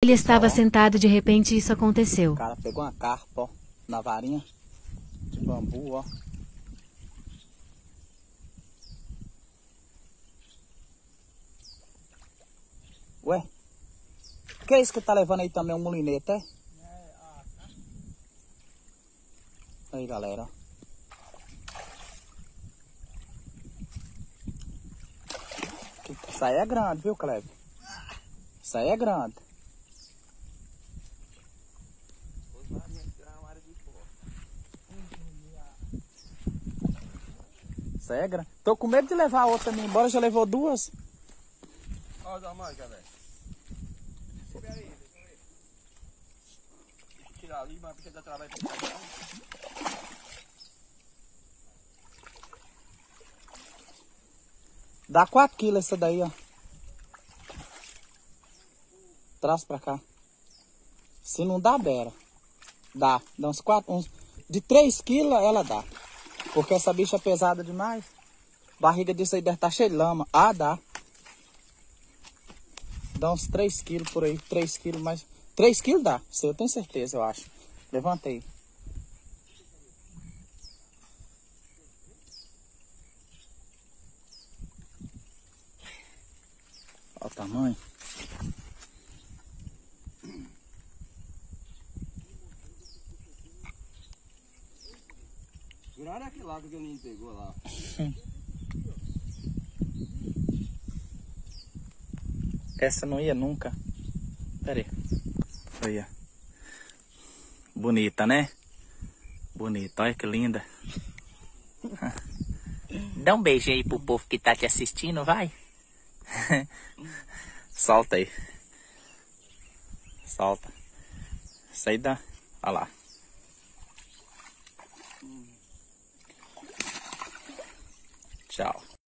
Ele estava sentado, de repente isso aconteceu. O cara pegou uma carpa, ó, na varinha de bambu, ó. Ué? O que é isso que tá levando aí também, um molinete, é? Aí, galera, ó. Isso aí é grande, viu, Cleber? Isso aí é grande. Isso aí é grande. Tô com medo de levar a outra também embora, já levou duas. Olha o tamanho, velho. Espera aí, deixa eu ver. Tirar ali, mas precisa dar trabalho pra tirar. Dá 4 quilos essa daí, ó. Traz pra cá. Se não dá, beira. Dá uns 4, de 3 quilos ela dá. Porque essa bicha é pesada demais. Barriga disso aí deve estar cheia de lama. Ah, dá. Dá uns 3 quilos por aí. 3 quilos mais. 3 quilos dá. Isso eu tenho certeza, eu acho. Levanta aí. Olha o tamanho. Olha aquele lado que o menino pegou lá. Essa não ia nunca. Pera aí. Olha. Bonita, né? Bonita. Olha que linda. Dá um beijo aí pro povo que tá te assistindo, vai. Solta aí. Solta. Isso aí dá. Olha lá. Tchau.